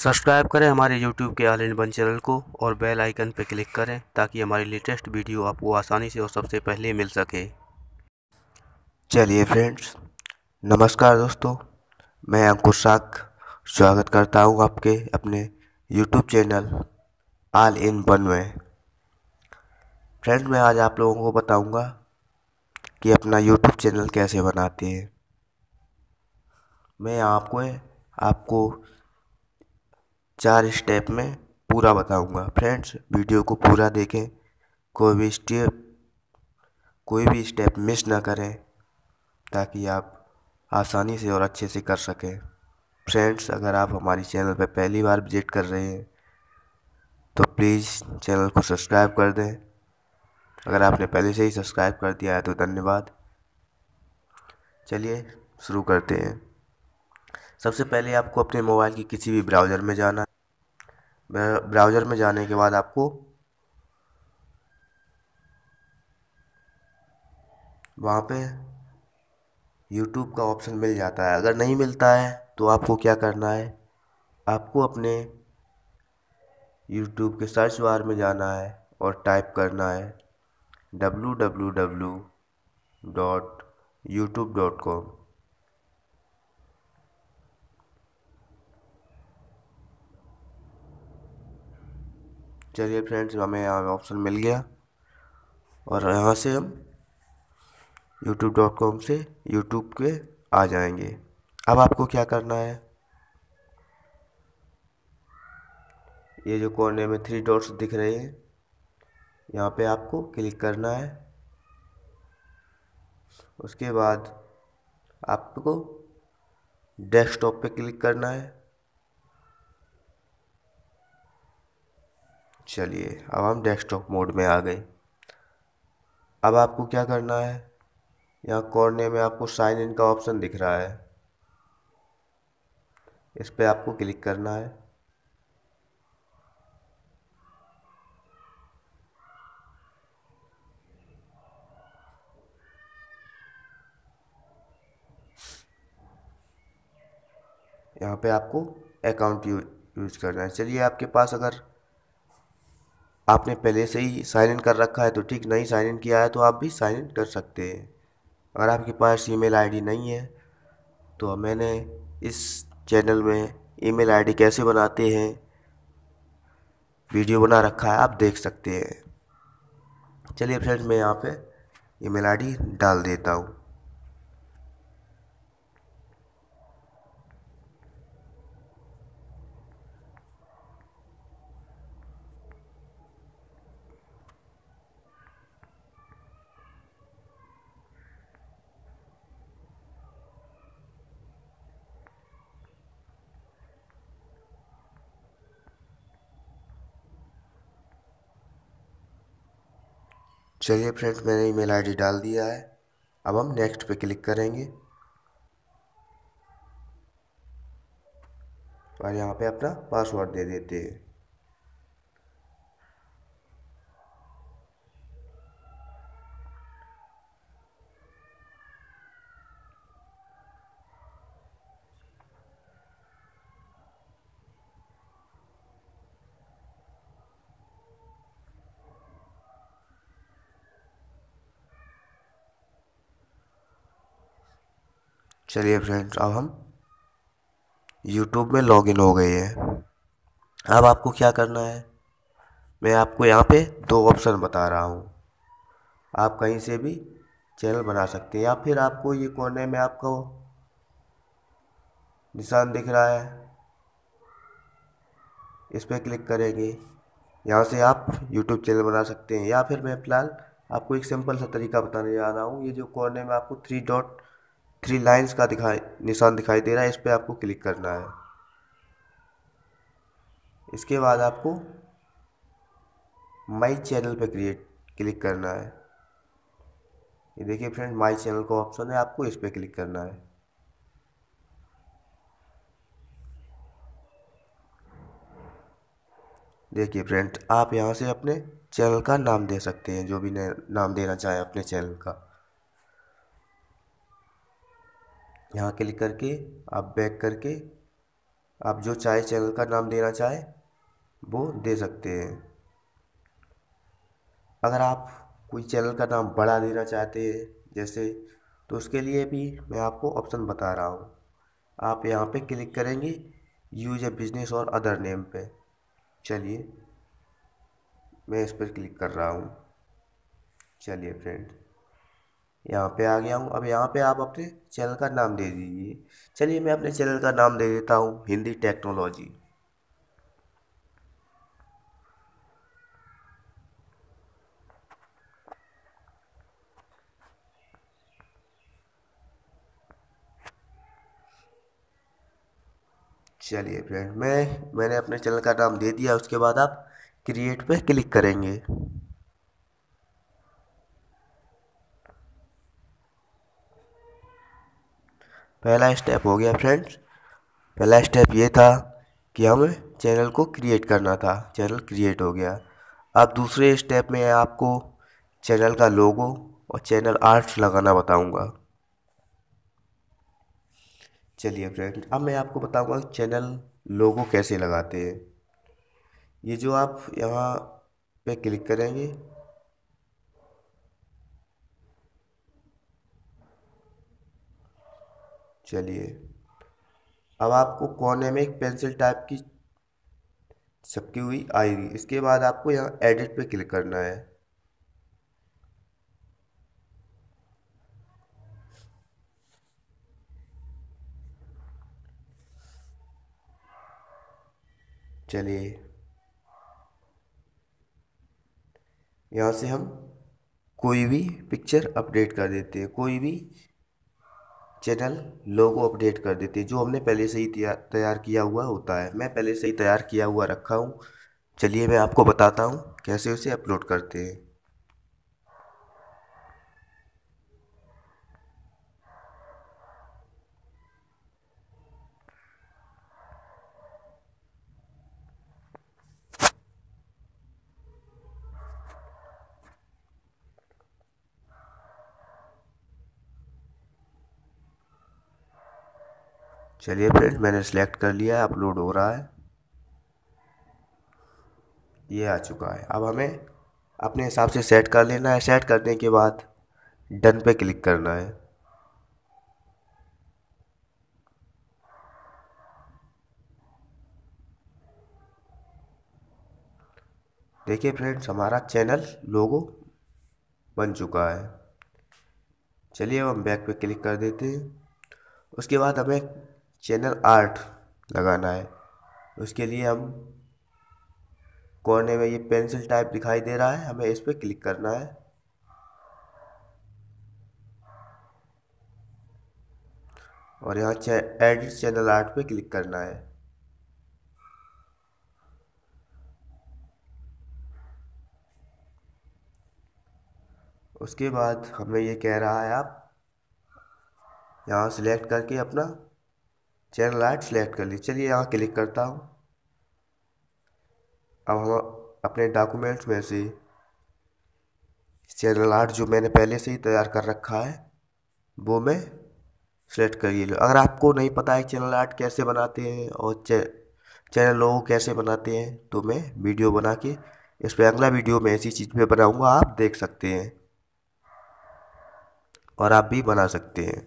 Subscribe करें हमारे YouTube के ऑल इन वन चैनल को और बेल आइकन पर क्लिक करें ताकि हमारी लेटेस्ट वीडियो आपको आसानी से और सबसे पहले मिल सके। चलिए फ्रेंड्स, नमस्कार दोस्तों। मैं अंकुर साक स्वागत करता हूं आपके अपने YouTube channel all in one में। फ्रेंड्स, मैं आज आप लोगों को बताऊंगा कि अपना YouTube चैनल कैसे बनाते हैं। मैं आपको 4 स्टेप में पूरा बताऊंगा। फ्रेंड्स, वीडियो को पूरा देखें, कोई भी स्टेप मिस ना करें ताकि आप आसानी से और अच्छे से कर सकें। फ्रेंड्स, अगर आप हमारी चैनल पर पहली बार विजिट कर रहे हैं तो प्लीज़ चैनल को सब्सक्राइब कर दें। अगर आपने पहले से ही सब्सक्राइब कर दिया है तो धन्यवाद। चलिए शुरू करते हैं। सबसे पहले आपको अपने मोबाइल की किसी भी ब्राउज़र में जाना है। ब्राउज़र में जाने के बाद आपको वहाँ पे YouTube का ऑप्शन मिल जाता है। अगर नहीं मिलता है तो आपको क्या करना है, आपको अपने YouTube के सर्च बार में जाना है और टाइप करना है www.youtube.com। चलिए फ्रेंड्स, हमें यहाँ ऑप्शन मिल गया और यहाँ से हम youtube.com से YouTube के आ जाएंगे। अब आपको क्या करना है, ये जो कोने में 3 डॉट्स दिख रहे हैं यहाँ पे आपको क्लिक करना है। उसके बाद आपको डेस्कटॉप पे क्लिक करना है। चलिए, अब हम डेस्कटॉप मोड में आ गए। अब आपको क्या करना है, यहाँ कोने में आपको साइन इन का ऑप्शन दिख रहा है, इस पे आपको क्लिक करना है। यहाँ पे आपको अकाउंट यूज करना है। चलिए, आपके पास अगर आपने पहले से ही साइन इन कर रखा है तो ठीक, नहीं साइन इन किया है तो आप भी साइन इन कर सकते हैं। अगर आपके पास ईमेल आईडी नहीं है तो मैंने इस चैनल में ईमेल आईडी कैसे बनाते हैं वीडियो बना रखा है, आप देख सकते हैं। चलिए फ्रेंड्स, मैं यहाँ पे ईमेल आईडी डाल देता हूँ। चलिए फ्रेंड्स, मैंने ईमेल आईडी डाल दिया है। अब हम नेक्स्ट पे क्लिक करेंगे और यहाँ पे अपना पासवर्ड दे देते हैं। चलिए फ्रेंड्स, अब हम YouTube में लॉगिन हो गए हैं। अब आपको क्या करना है, मैं आपको यहाँ पे 2 ऑप्शन बता रहा हूँ। आप कहीं से भी चैनल बना सकते हैं या फिर आपको ये कोने में आपको निशान दिख रहा है, इस पर क्लिक करेंगे। यहाँ से आप YouTube चैनल बना सकते हैं या फिर मैं फ़िलहाल आपको एक सिंपल सा तरीका बताने जा रहा हूँ। ये जो कोने में आपको 3 लाइंस का निशान दिखाई दे रहा है, इस पर आपको क्लिक करना है। इसके बाद आपको माई चैनल पे क्लिक करना है। ये देखिए फ्रेंड, माई चैनल का ऑप्शन है, आपको इस पर क्लिक करना है। देखिए फ्रेंड, आप यहाँ से अपने चैनल का नाम दे सकते हैं, जो भी नाम देना चाहें अपने चैनल का। यहाँ क्लिक करके आप बैक करके आप जो चाहे चैनल का नाम देना चाहे वो दे सकते हैं। अगर आप कोई चैनल का नाम बड़ा देना चाहते हैं जैसे, तो उसके लिए भी मैं आपको ऑप्शन बता रहा हूँ। आप यहाँ पे क्लिक करेंगे use a business or other name पे। चलिए मैं इस पर क्लिक कर रहा हूँ। चलिए फ्रेंड, यहाँ पे आ गया हूँ। अब यहाँ पे आप अपने चैनल का नाम दे दीजिए। चलिए मैं अपने चैनल का नाम दे देता हूँ हिंदी टेक्नोलॉजी। चलिए फ्रेंड, मैंने अपने चैनल का नाम दे दिया। उसके बाद आप क्रिएट पे क्लिक करेंगे। पहला स्टेप हो गया फ्रेंड्स। पहला स्टेप ये था कि हमें चैनल को क्रिएट करना था। चैनल क्रिएट हो गया। अब दूसरे स्टेप में आपको चैनल का लोगो और चैनल आर्ट लगाना बताऊंगा। चलिए फ्रेंड, अब मैं आपको बताऊंगा चैनल लोगो कैसे लगाते हैं। ये जो आप यहाँ पे क्लिक करेंगे, चलिए अब आपको कोने में एक पेंसिल टाइप की छपकी हुई आएगी। इसके बाद आपको यहाँ एडिट पे क्लिक करना है। चलिए यहाँ से हम कोई भी पिक्चर अपडेट कर देते हैं, कोई भी चैनल लोगो अपडेट कर देते हैं जो हमने पहले से ही तैयार किया हुआ होता है। मैं पहले से ही तैयार किया हुआ रखा हूँ। चलिए मैं आपको बताता हूँ कैसे उसे अपलोड करते हैं। चलिए फ्रेंड, मैंने सेलेक्ट कर लिया है, अपलोड हो रहा है। ये आ चुका है। अब हमें अपने हिसाब से सेट कर लेना है। सेट करने के बाद डन पे क्लिक करना है। देखिए फ्रेंड्स, हमारा चैनल लोगो बन चुका है। चलिए अब हम बैक पे क्लिक कर देते हैं। उसके बाद हमें चैनल आर्ट लगाना है। उसके लिए हम कोने में ये पेंसिल टाइप दिखाई दे रहा है, हमें इस पर क्लिक करना है। और यहाँ एडिट चैनल आर्ट पे क्लिक करना है। उसके बाद हमें ये कह रहा है आप यहाँ सिलेक्ट करके अपना चैनल आर्ट सिलेक्ट कर लीजिए। चलिए यहाँ क्लिक करता हूँ। अब हम अपने डॉक्यूमेंट्स में से चैनल आर्ट जो मैंने पहले से ही तैयार कर रखा है वो मैं सेलेक्ट करिए। अगर आपको नहीं पता है चैनल आर्ट कैसे बनाते हैं और चैनल लोगो कैसे बनाते हैं तो मैं वीडियो बना के इस पर अगला वीडियो में ऐसी चीज़ पे बनाऊंगा, आप देख सकते हैं और आप भी बना सकते हैं।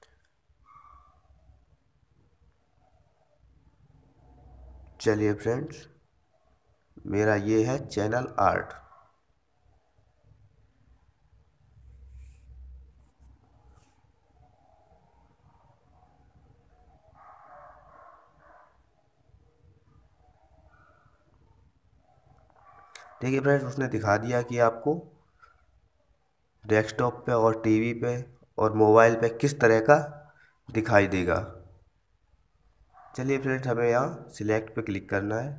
चलिए फ्रेंड्स, मेरा ये है चैनल आर्ट। देखिए फ्रेंड्स, उसने दिखा दिया कि आपको डेस्कटॉप पे और टीवी पे और मोबाइल पे किस तरह का दिखाई देगा। चलिए फ्रेंड्स, हमें यहाँ सिलेक्ट पे क्लिक करना है।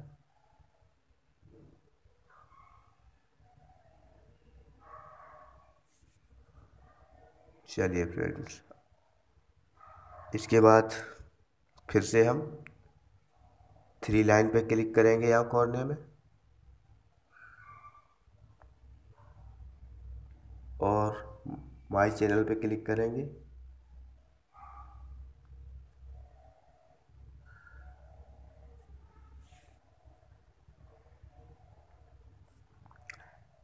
चलिए फ्रेंड्स, इसके बाद फिर से हम थ्री लाइन पे क्लिक करेंगे यहाँ कॉर्नर में और माय चैनल पे क्लिक करेंगे।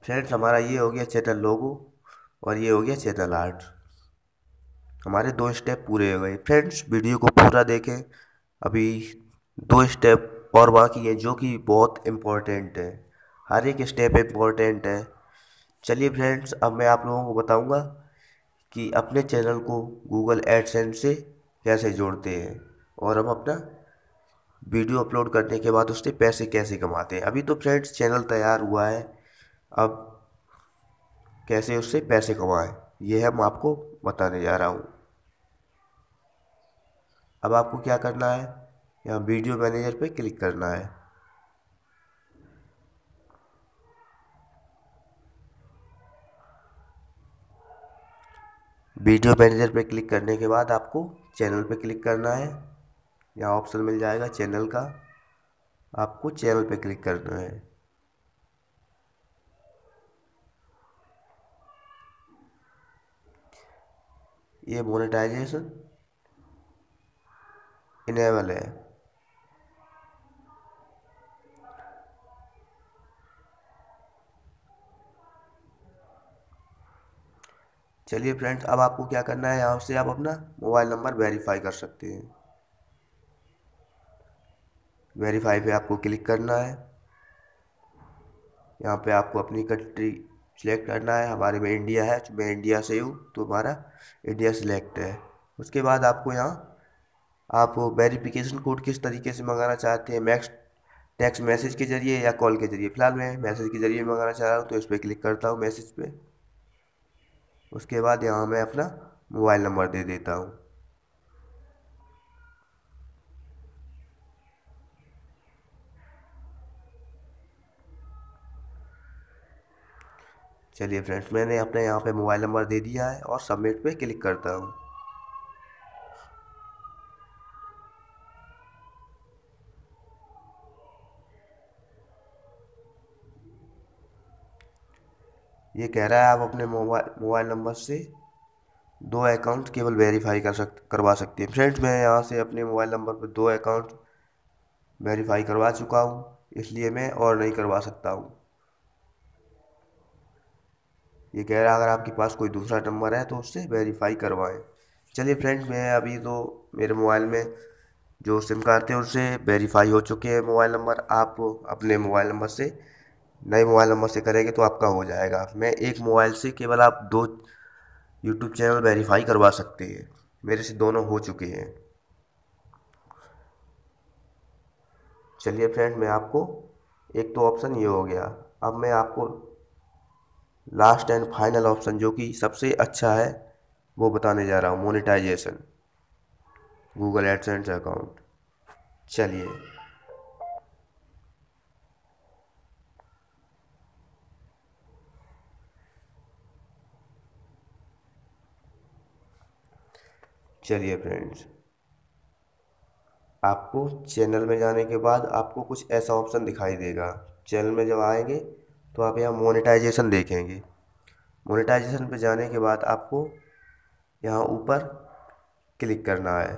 फ्रेंड्स हमारा ये हो गया चैनल लोगो और ये हो गया चैनल आर्ट। हमारे 2 स्टेप पूरे हो गए। फ्रेंड्स वीडियो को पूरा देखें, अभी 2 स्टेप और बाकी है जो कि बहुत इम्पोर्टेंट है। हर एक स्टेप इम्पोर्टेंट है। चलिए फ्रेंड्स, अब मैं आप लोगों को बताऊंगा कि अपने चैनल को गूगल एडसेंस से कैसे जोड़ते हैं और हम अपना वीडियो अपलोड करने के बाद उससे पैसे कैसे कमाते हैं। अभी तो फ्रेंड्स चैनल तैयार हुआ है, अब कैसे उससे पैसे कमाएं ये हम आपको बताने जा रहा हूँ। अब आपको क्या करना है, यहाँ वीडियो मैनेजर पे क्लिक करना है। वीडियो मैनेजर पे क्लिक करने के बाद आपको चैनल पे क्लिक करना है। यहाँ ऑप्शन मिल जाएगा चैनल का, आपको चैनल पे क्लिक करना है। ये मोनेटाइजेशन इनेबल है। चलिए फ्रेंड्स, अब आपको क्या करना है, यहाँ से आप अपना मोबाइल नंबर वेरीफाई कर सकते हैं। वेरीफाई पे आपको क्लिक करना है। यहाँ पे आपको अपनी कंट्री सिलेक्ट करना है। हमारे में इंडिया है, तो मैं इंडिया से हूँ तो हमारा इंडिया सिलेक्ट है। उसके बाद आपको यहाँ आप वेरिफिकेशन कोड किस तरीके से मंगाना चाहते हैं, मैक्स टेक्स्ट मैसेज के जरिए या कॉल के जरिए। फिलहाल मैं मैसेज के जरिए मंगाना चाह रहा हूँ तो इस पर क्लिक करता हूँ, मैसेज पे। उसके बाद यहाँ मैं अपना मोबाइल नंबर दे देता हूँ। चलिए फ्रेंड्स, मैंने अपने यहाँ पे मोबाइल नंबर दे दिया है और सबमिट पे क्लिक करता हूँ। ये कह रहा है आप अपने मोबाइल नंबर से 2 अकाउंट केवल वेरीफाई करवा सकते हैं। फ्रेंड्स मैं यहाँ से अपने मोबाइल नंबर पर 2 अकाउंट वेरीफाई करवा चुका हूँ, इसलिए मैं और नहीं करवा सकता हूँ। ये कह रहा है अगर आपके पास कोई दूसरा नंबर है तो उससे वेरीफाई करवाएं। चलिए फ्रेंड्स, मैं अभी तो मेरे मोबाइल में जो सिम कार्ड थे उससे वेरीफाई हो चुके हैं मोबाइल नंबर। आप अपने मोबाइल नंबर से नए मोबाइल नंबर से करेंगे तो आपका हो जाएगा। मैं एक मोबाइल से केवल आप 2 यूट्यूब चैनल वेरीफाई करवा सकते हैं, मेरे से दोनों हो चुके हैं। चलिए फ्रेंड, मैं आपको एक तो ऑप्शन ये हो गया, अब मैं आपको लास्ट एंड फाइनल ऑप्शन जो कि सबसे अच्छा है वो बताने जा रहा हूँ, मोनेटाइजेशन गूगल एडसेंस अकाउंट। चलिए चलिए फ्रेंड्स, आपको चैनल में जाने के बाद आपको कुछ ऐसा ऑप्शन दिखाई देगा। चैनल में जब आएंगे तो आप यहाँ मोनेटाइजेशन देखेंगे। मोनेटाइजेशन पे जाने के बाद आपको यहाँ ऊपर क्लिक करना है।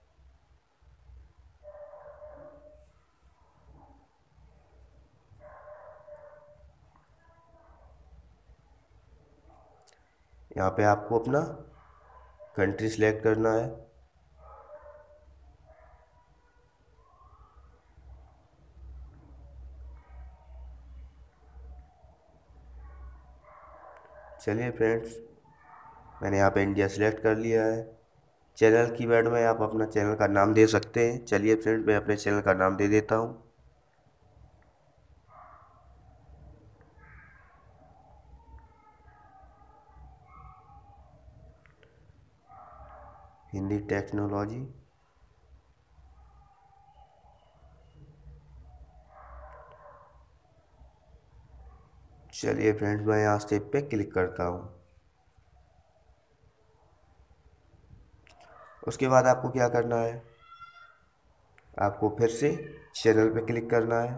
यहाँ पे आपको अपना कंट्री सिलेक्ट करना है। चलिए फ्रेंड्स, मैंने यहाँ पे इंडिया सिलेक्ट कर लिया है। चैनल कीवर्ड में आप अपना चैनल का नाम दे सकते हैं। चलिए फ्रेंड्स, मैं अपने चैनल का नाम दे देता हूँ। हिंदी टेक्नोलॉजी। चलिए फ्रेंड्स, मैं यहाँ स्टेप पे क्लिक करता हूँ। उसके बाद आपको क्या करना है, आपको फिर से चैनल पे क्लिक करना है।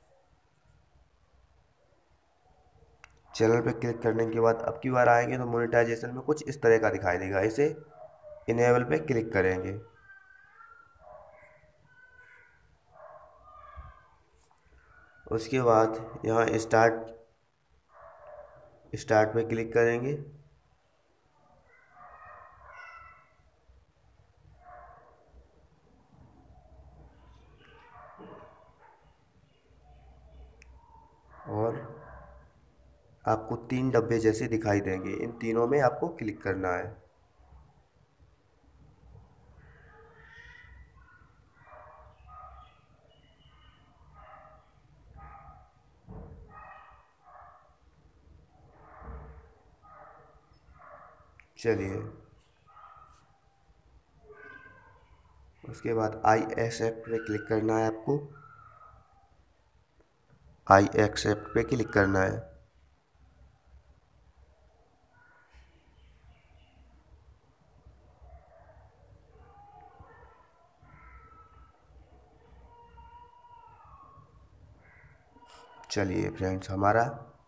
चैनल पे क्लिक करने के बाद अब की बार आएंगे तो मोनेटाइजेशन में कुछ इस तरह का दिखाई देगा। इसे इनेबल पे क्लिक करेंगे। उसके बाद यहाँ स्टार्ट स्टार्ट पे क्लिक करेंगे। और आपको 3 डब्बे जैसे दिखाई देंगे, इन तीनों में आपको क्लिक करना है। चलिए, उसके बाद आई एक्सेप्ट पे क्लिक करना है आपको। आई एक्सेप्ट पे क्लिक करना है। चलिए फ्रेंड्स, हमारा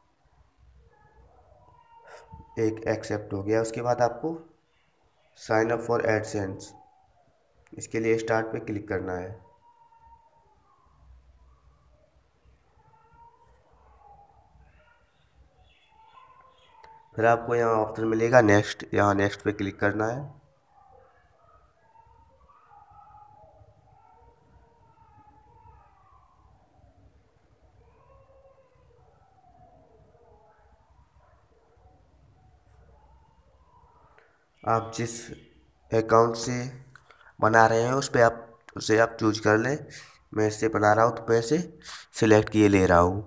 एक एक्सेप्ट हो गया। उसके बाद आपको साइन अप फॉर एडसेंस, इसके लिए स्टार्ट पे क्लिक करना है। फिर आपको यहाँ ऑप्शन मिलेगा नेक्स्ट, यहाँ नेक्स्ट पे क्लिक करना है। आप जिस अकाउंट से बना रहे हैं उसे आप चूज कर लें। मैं इससे बना रहा हूँ तो मैं इसे सिलेक्ट किए ले रहा हूँ।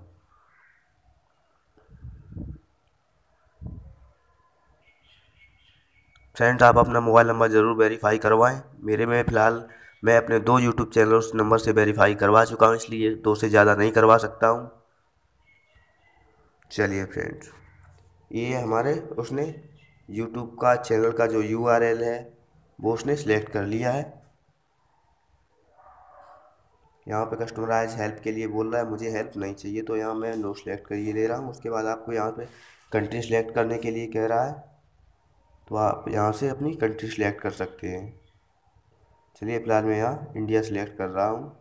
फ्रेंड्स, आप अपना मोबाइल नंबर ज़रूर वेरीफाई करवाएं। मेरे में फ़िलहाल मैं अपने 2 यूट्यूब चैनल उस नंबर से वेरीफाई करवा चुका हूँ, इसलिए 2 से ज़्यादा नहीं करवा सकता हूँ। चलिए फ्रेंड्स, ये हमारे उसने यूट्यूब का चैनल का जो URL है वो उसने सिलेक्ट कर लिया है। यहाँ पे कस्टमराइज हेल्प के लिए बोल रहा है, मुझे हेल्प नहीं चाहिए, तो यहाँ मैं नो सेलेक्ट करिए दे रहा हूँ। उसके बाद आपको यहाँ पे कंट्री सेलेक्ट करने के लिए कह रहा है, तो आप यहाँ से अपनी कंट्री सेलेक्ट कर सकते हैं। चलिए, फिलहाल मैं यहाँ इंडिया सेलेक्ट कर रहा हूँ।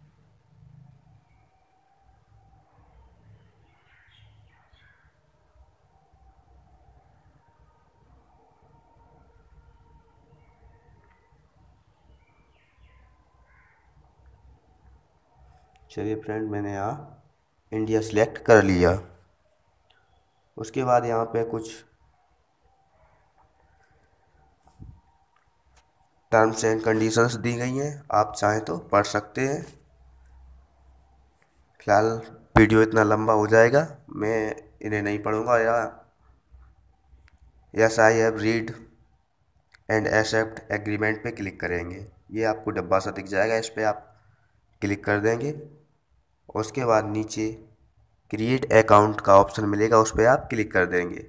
चलिए फ्रेंड, मैंने यहाँ इंडिया सेलेक्ट कर लिया। उसके बाद यहाँ पे कुछ टर्म्स एंड कंडीशंस दी गई हैं, आप चाहें तो पढ़ सकते हैं। फिलहाल वीडियो इतना लंबा हो जाएगा, मैं इन्हें नहीं पढ़ूंगा। या yes I have read and accept agreement पे क्लिक करेंगे। ये आपको डब्बा सा दिख जाएगा, इस पर आप क्लिक कर देंगे। उसके बाद नीचे क्रिएट अकाउंट का ऑप्शन मिलेगा, उस पर आप क्लिक कर देंगे।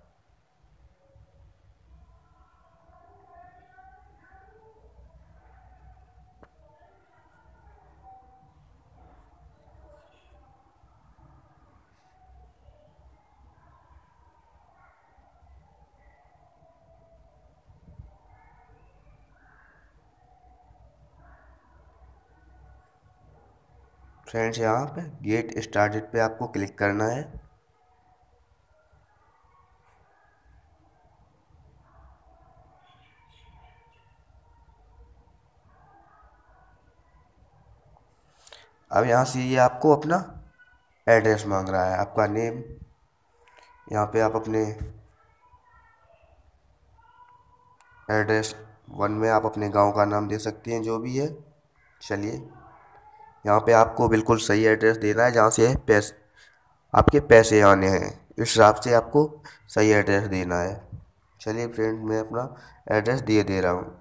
फ्रेंड्स, यहाँ पे गेट स्टार्टेड पे आपको क्लिक करना है। अब यहाँ से ये आपको अपना एड्रेस मांग रहा है, आपका नेम। यहाँ पे आप अपने एड्रेस 1 में आप अपने गांव का नाम दे सकते हैं, जो भी है। चलिए, यहाँ पे आपको बिल्कुल सही एड्रेस देना है, जहाँ से पैसे आपके पैसे आने हैं, इस हिसाब से आपको सही एड्रेस देना है। चलिए फ्रेंड, मैं अपना एड्रेस दे रहा हूँ।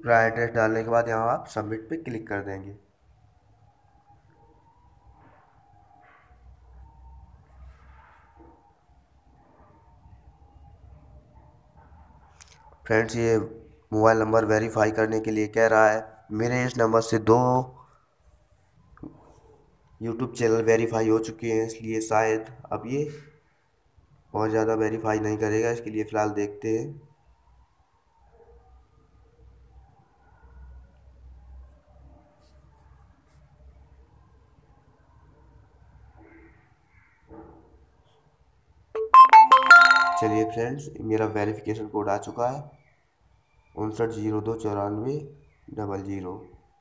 पूरा एड्रेस डालने के बाद यहाँ आप सबमिट पे क्लिक कर देंगे। फ्रेंड्स, ये मोबाइल नंबर वेरीफाई करने के लिए कह रहा है। मेरे इस नंबर से 2 यूट्यूब चैनल वेरीफाई हो चुके हैं, इसलिए शायद अब ये बहुत ज़्यादा वेरीफाई नहीं करेगा। इसके लिए फ़िलहाल देखते हैं। चलिए फ्रेंड्स, मेरा वेरिफिकेशन कोड आ चुका है 59029400।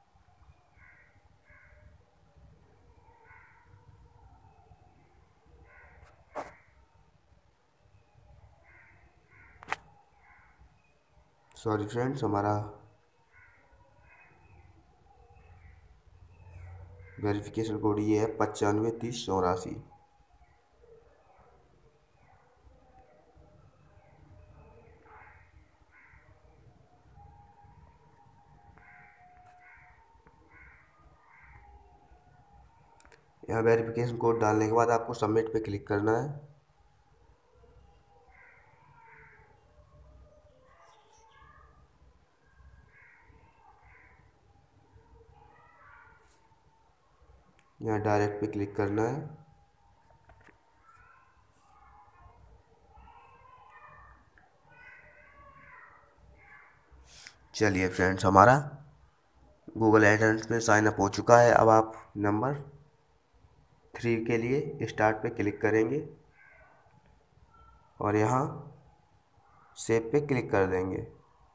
सॉरी फ्रेंड्स, हमारा वेरिफिकेशन कोड ये है 953084। यहाँ वेरिफिकेशन कोड डालने के बाद आपको सबमिट पे क्लिक करना है। यहाँ डायरेक्ट पे क्लिक करना है। चलिए फ्रेंड्स, हमारा गूगल एडसेंस में साइन अप हो चुका है। अब आप नंबर 3 के लिए स्टार्ट पे क्लिक करेंगे और यहाँ सेव पे क्लिक कर देंगे।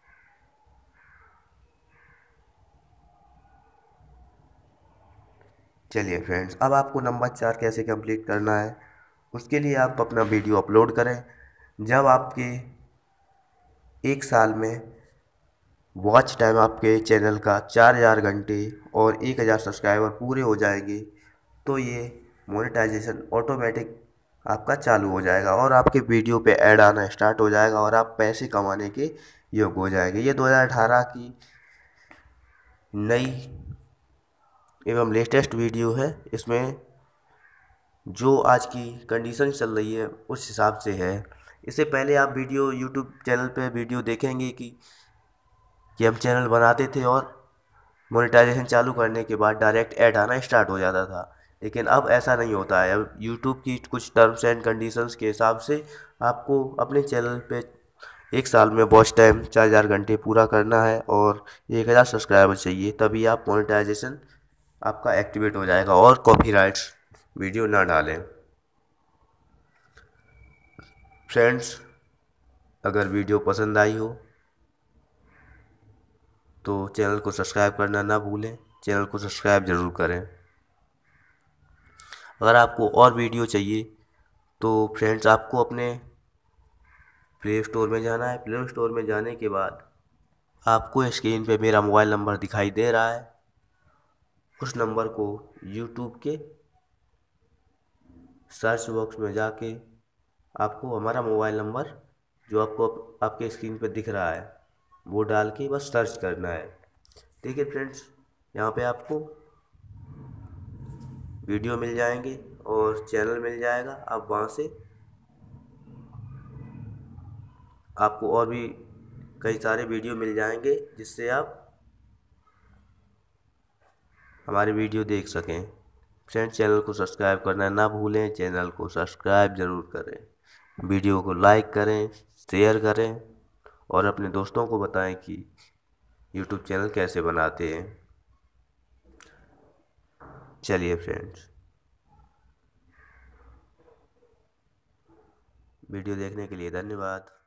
चलिए फ्रेंड्स, अब आपको नंबर 4 कैसे कंप्लीट करना है, उसके लिए आप अपना वीडियो अपलोड करें। जब आपके 1 साल में वॉच टाइम आपके चैनल का 4000 घंटे और 1000 सब्सक्राइबर पूरे हो जाएंगे, तो ये मोनेटाइजेशन ऑटोमेटिक आपका चालू हो जाएगा और आपके वीडियो पे ऐड आना स्टार्ट हो जाएगा और आप पैसे कमाने के योग्य हो जाएंगे। ये 2018 की नई एवं लेटेस्ट वीडियो है। इसमें जो आज की कंडीशन चल रही है उस हिसाब से है। इससे पहले आप वीडियो यूट्यूब चैनल पे वीडियो देखेंगे कि हम चैनल बनाते थे और मोनेटाइजेशन चालू करने के बाद डायरेक्ट ऐड आना स्टार्ट हो जाता था, लेकिन अब ऐसा नहीं होता है। अब यूट्यूब की कुछ टर्म्स एंड कंडीशंस के हिसाब से आपको अपने चैनल पे 1 साल में वॉच टाइम 4000 घंटे पूरा करना है और 1000 सब्सक्राइबर चाहिए, तभी आप मोनेटाइजेशन आपका एक्टिवेट हो जाएगा और कॉपीराइट्स वीडियो ना डालें। फ्रेंड्स, अगर वीडियो पसंद आई हो तो चैनल को सब्सक्राइब करना ना भूलें। चैनल को सब्सक्राइब ज़रूर करें। अगर आपको और वीडियो चाहिए तो फ्रेंड्स, आपको अपने प्ले स्टोर में जाना है। प्ले स्टोर में जाने के बाद आपको स्क्रीन पे मेरा मोबाइल नंबर दिखाई दे रहा है। उस नंबर को यूट्यूब के सर्च बॉक्स में जाके आपको हमारा मोबाइल नंबर जो आपको आपके स्क्रीन पे दिख रहा है वो डाल के बस सर्च करना है। देखिए फ्रेंड्स, यहाँ पे आपको वीडियो मिल जाएंगे और चैनल मिल जाएगा। आप वहाँ से आपको और भी कई सारे वीडियो मिल जाएंगे जिससे आप हमारी वीडियो देख सकें। फ्रेंड्स, चैनल को सब्सक्राइब करना ना भूलें। चैनल को सब्सक्राइब ज़रूर करें। वीडियो को लाइक करें, शेयर करें और अपने दोस्तों को बताएं कि यूट्यूब चैनल कैसे बनाते हैं। चलिए फ्रेंड्स, वीडियो देखने के लिए धन्यवाद।